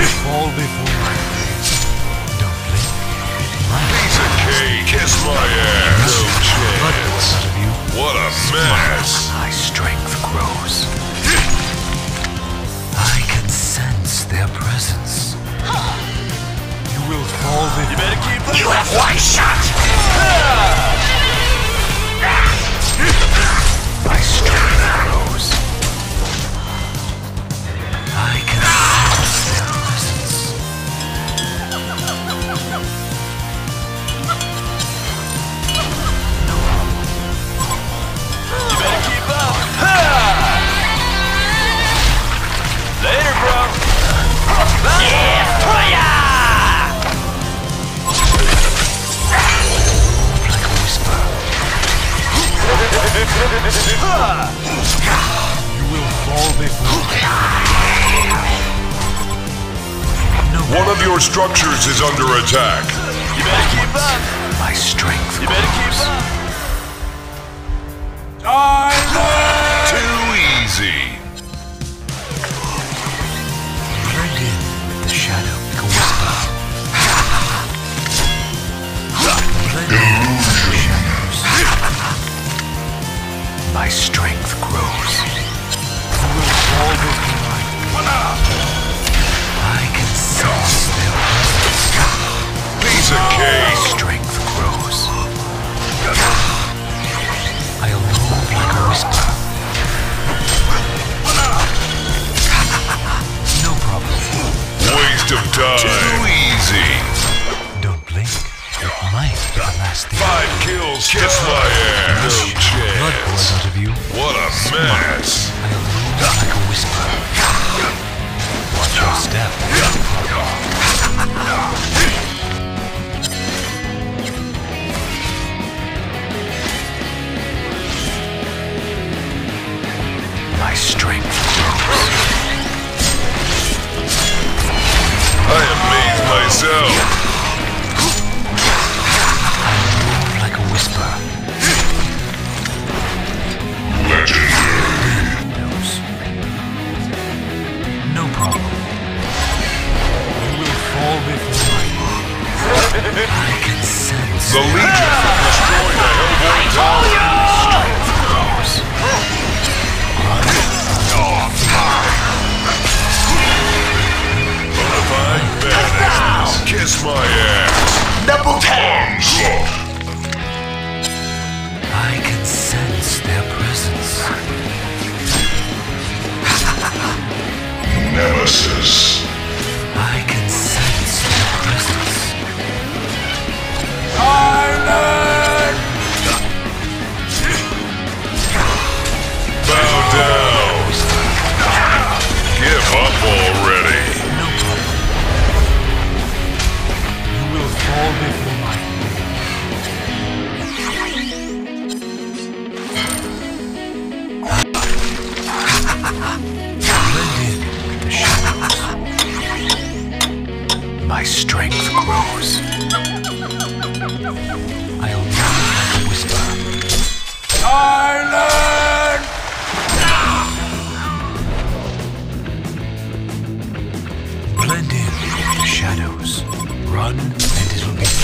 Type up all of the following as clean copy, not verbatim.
fall before my gaze. Don't blink. Piece of cake. Kiss my ass. No chance. Out of you. What a mess. My strength grows. I can sense their presence. You will fall before. You better keep up. You have one shot! My strength grows. I can sense their presence. You better keep up. Later, bro. Yeah, fire! Like a whisper. You will fall before. One of your structures is under attack. You better keep up. My strength You better keep grows. up. Too easy. Blend in with the shadow like a whisper. Blend in with the shadows. My strength grows. You will fall before I can sense their presence. Piece of My cake. strength grows. I'll move like a whisper. No problem. Waste of time. Too easy. Don't blink. It might be the last thing. 5 kills. Kiss my ass. No Blood pours chance. out of you. What a mess. I'll move like a whisper. Watch your step. My strength grows. I amaze myself. I'll move like a whisper. Knows. No problem. You will fall before I can sense The Legion have destroyed a Hellborn tower. grows. Bonafide badass. Kiss my ass. Double tams! I can sense their presence. Nemesis. I can sense their presence. Bow down. Give up already. No problem. You will fall before my blend in with the shadows. My strength grows. I'll move like a whisper. Blend in with the shadows. Run, and it'll be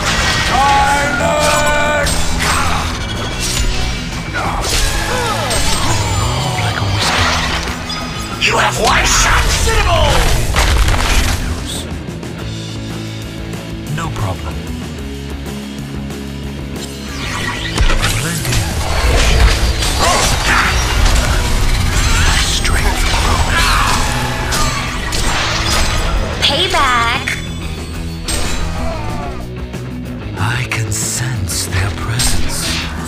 move like a whisper. You have one shot! Shadows. No problem. Blend in with the shadows. My strength grows. Payback! I can sense their presence.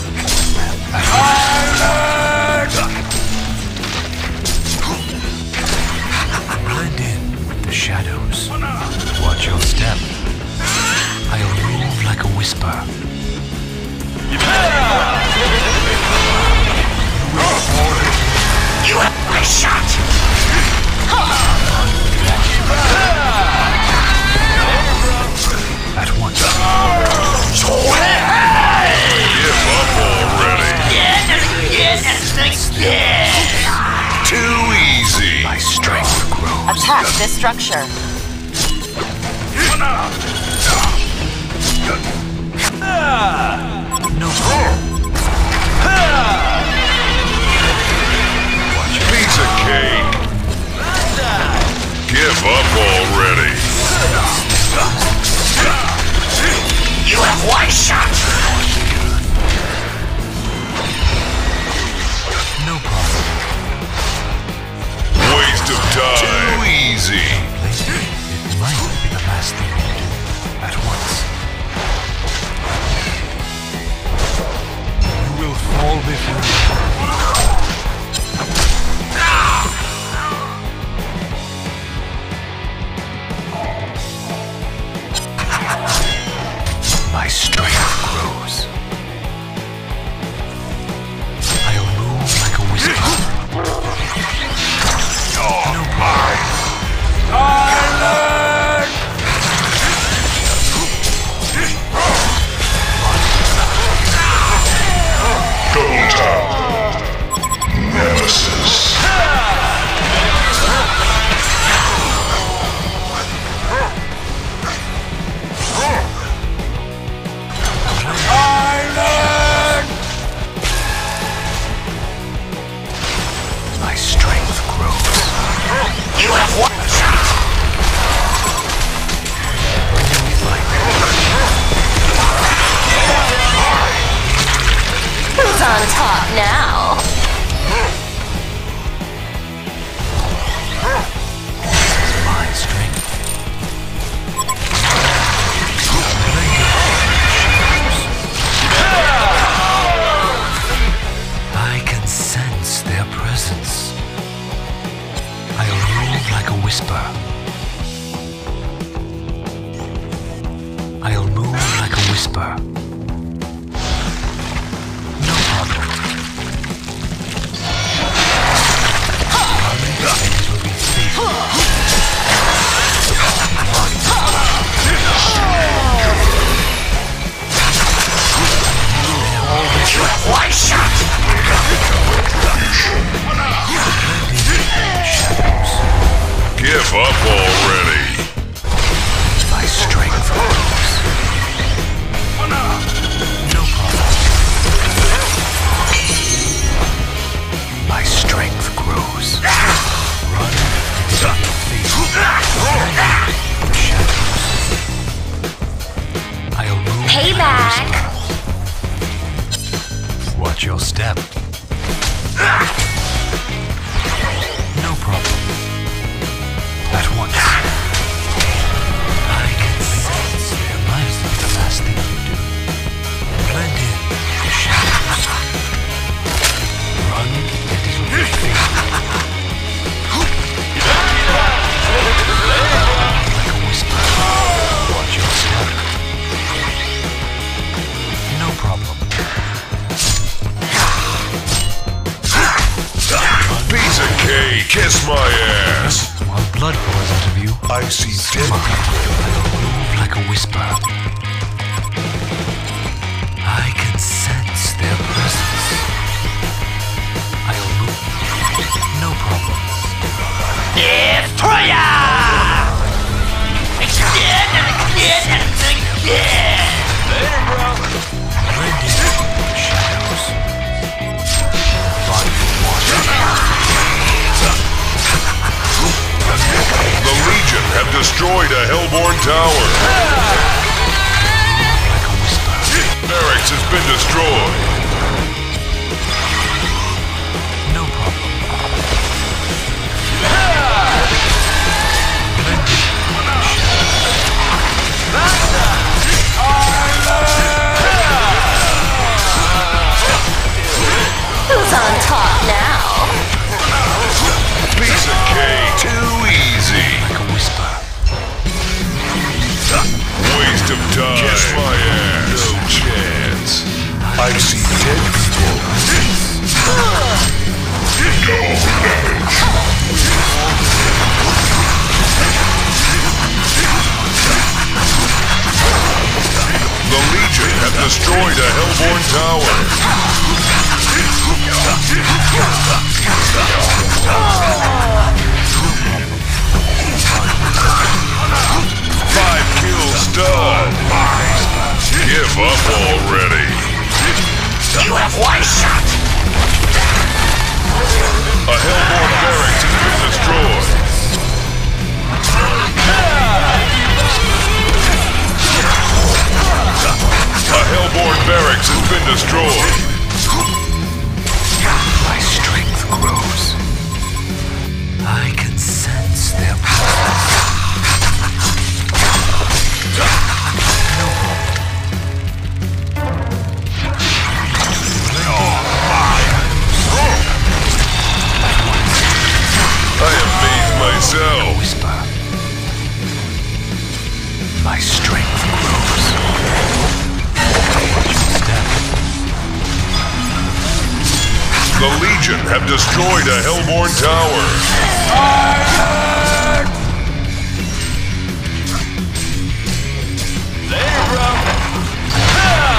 Blend in with the shadows. Watch your step. I'll move like a whisper. You better You have one shot! At once. Give up already. Yeah! Too easy. My strength grows. Attack this structure. No problem. Piece of cake. Give up already. You have one shot. No problem. Waste of time. Too easy. It might be the last thing you do at once. You will fall before me. My strength grows. I'll move like a whisper. No problem. Double tap. Nemesis. My strength grows. You have one shot. Who's on top now? My strength. I can sense their presence. I'll move like a whisper. I'll move like a whisper. No problem. It will be safe. You have one shot. Give up already. My strength grows. No problem. My strength grows. Run. Shadows. I'll move. Payback. Watch your step. No problem. At once. I can sense there must be the last thing you do. Blend in the shadows. Run and it will be faded. Like a whisper. Watch your step. No problem. Piece of cake. Kiss my ass. While blood pours out of you, I see dead smile. people. I'll move like a whisper. I can sense their presence. I'll move. No problem. Destroyer! Extend and extend and extend! Later, bro. Blend in the shadows. Body water. The Legion have destroyed a Hellborn tower. Like a whisper. Barracks has been destroyed. No problem. Blend in the Who's on top now? Piece of cake. Too easy. like a whisper. Waste of time. Kiss my ass. No chance. I see dead people. The Legion have destroyed a Hellborn tower. 5 kills. Give up already. You have one shot. A Hellborn barracks has been destroyed. A Hellborn barracks has been destroyed. My strength grows. I can sense their power. I am made myself. Whisper. My strength grows. Step. The Legion have destroyed a Hellborn tower. Later, bro.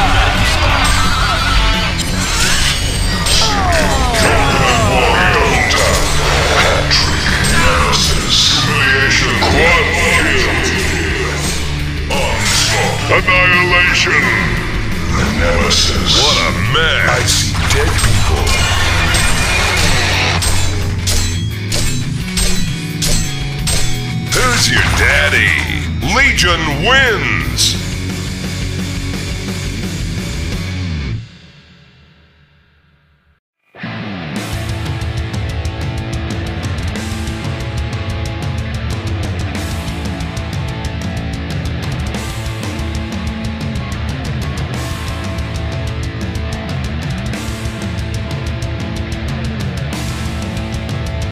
Humiliation. Quad kill. Onslaught. Annihilation. The Nemesis. What a mess. I see dead people. Who's your daddy? Legion wins.